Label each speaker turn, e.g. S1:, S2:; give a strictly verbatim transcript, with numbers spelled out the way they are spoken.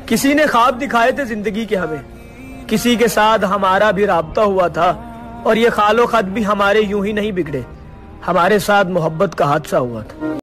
S1: किसी ने ख्वाब दिखाए थे जिंदगी के हमें, किसी के साथ हमारा भी राब्ता हुआ था, और ये खालो खत भी हमारे यूं ही नहीं बिगड़े, हमारे साथ मोहब्बत का हादसा हुआ था।